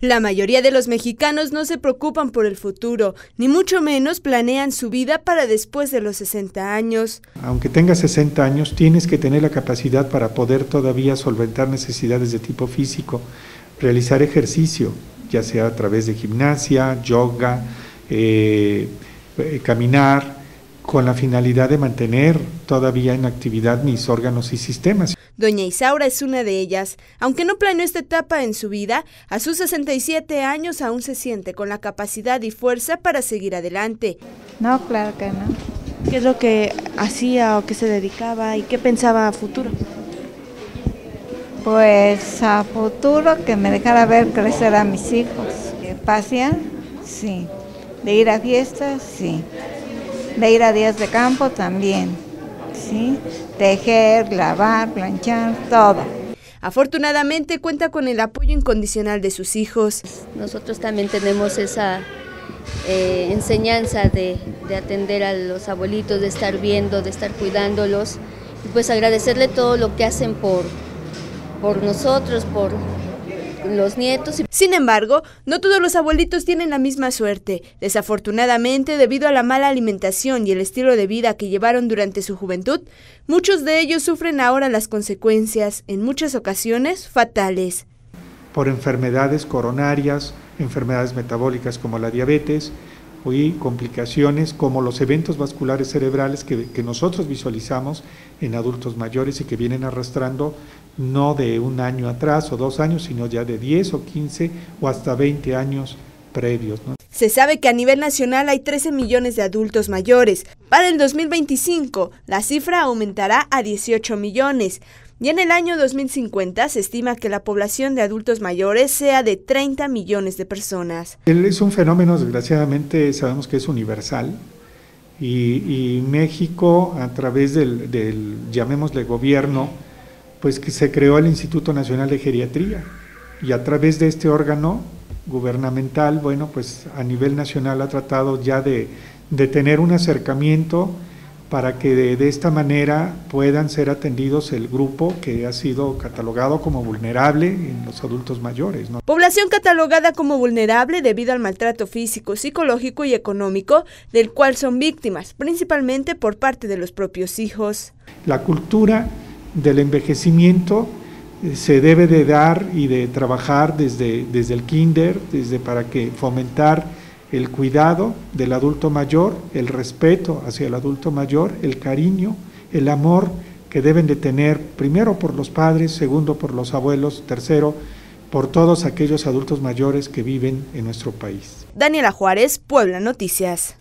La mayoría de los mexicanos no se preocupan por el futuro, ni mucho menos planean su vida para después de los 60 años. Aunque tengas 60 años, tienes que tener la capacidad para poder todavía solventar necesidades de tipo físico, realizar ejercicio, ya sea a través de gimnasia, yoga, caminar, con la finalidad de mantener todavía en actividad mis órganos y sistemas. Doña Isaura es una de ellas. Aunque no planeó esta etapa en su vida, a sus 67 años aún se siente con la capacidad y fuerza para seguir adelante. No, claro que no. ¿Qué es lo que hacía o qué se dedicaba y qué pensaba a futuro? Pues a futuro que me dejara ver crecer a mis hijos. ¿Pasear? Sí. ¿De ir a fiestas? Sí. ¿De ir a días de campo? También. ¿Sí? Tejer, lavar, planchar, todo. Afortunadamente cuenta con el apoyo incondicional de sus hijos. Nosotros también tenemos esa enseñanza de atender a los abuelitos, de estar viendo, de estar cuidándolos, y pues agradecerle todo lo que hacen por nosotros, por los nietos. Sin embargo, no todos los abuelitos tienen la misma suerte. Desafortunadamente, debido a la mala alimentación y el estilo de vida que llevaron durante su juventud, muchos de ellos sufren ahora las consecuencias, en muchas ocasiones fatales. Por enfermedades coronarias, enfermedades metabólicas como la diabetes y complicaciones como los eventos vasculares cerebrales que nosotros visualizamos en adultos mayores y que vienen arrastrando no de un año atrás o 2 años, sino ya de 10 o 15 o hasta 20 años previos, ¿no? Se sabe que a nivel nacional hay 13 millones de adultos mayores. Para el 2025, la cifra aumentará a 18 millones. Y en el año 2050 se estima que la población de adultos mayores sea de 30 millones de personas. Es un fenómeno, desgraciadamente, sabemos que es universal. Y México, a través del llamémosle gobierno, pues que se creó el Instituto Nacional de Geriatría, y a través de este órgano gubernamental, bueno, pues a nivel nacional ha tratado ya de tener un acercamiento para que de esta manera puedan ser atendidos el grupo que ha sido catalogado como vulnerable en los adultos mayores, ¿no? Población catalogada como vulnerable debido al maltrato físico, psicológico y económico del cual son víctimas, principalmente por parte de los propios hijos. La cultura del envejecimiento se debe de dar y de trabajar desde el kinder, para que fomentar el cuidado del adulto mayor, el respeto hacia el adulto mayor, el cariño, el amor que deben de tener primero por los padres, segundo por los abuelos, tercero por todos aquellos adultos mayores que viven en nuestro país. Daniela Juárez, Puebla Noticias.